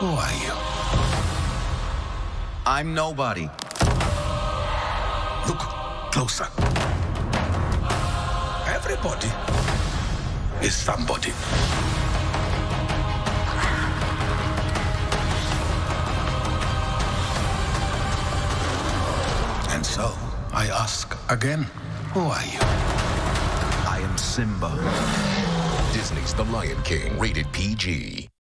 Who are you? I'm nobody. Look closer. Everybody is somebody. And so, I ask again, who are you? I am Simba. Disney's The Lion King, rated PG.